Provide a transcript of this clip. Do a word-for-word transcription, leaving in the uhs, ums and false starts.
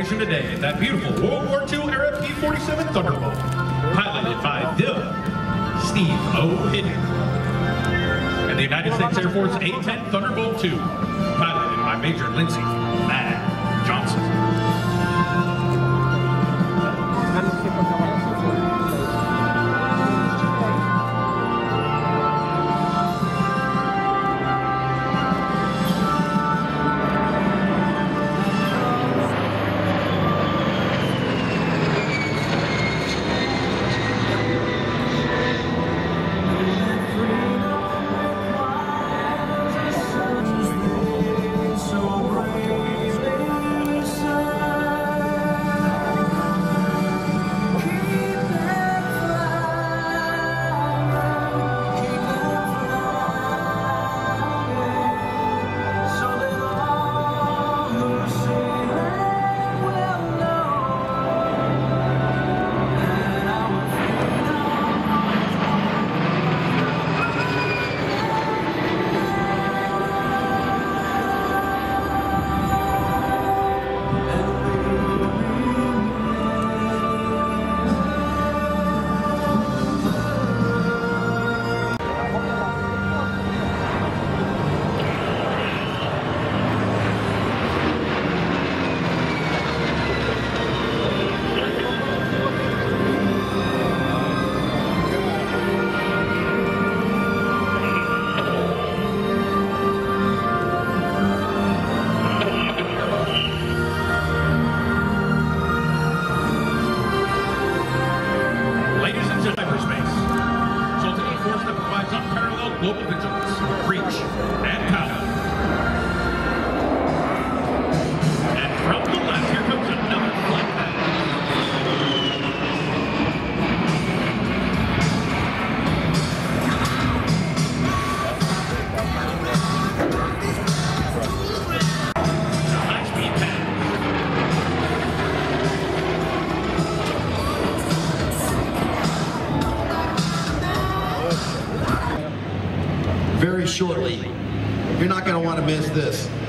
demonstration today, that beautiful World War Two era P forty-seven Thunderbolt, piloted by the Steve O. Hidden, and the United States Air Force A ten Thunderbolt two, piloted by Major Lindsey Mad Johnson. Global vigilance, reach, and power. And from the left, here comes another flight path. High-speed path. Very shortly. You're not going to want to miss this.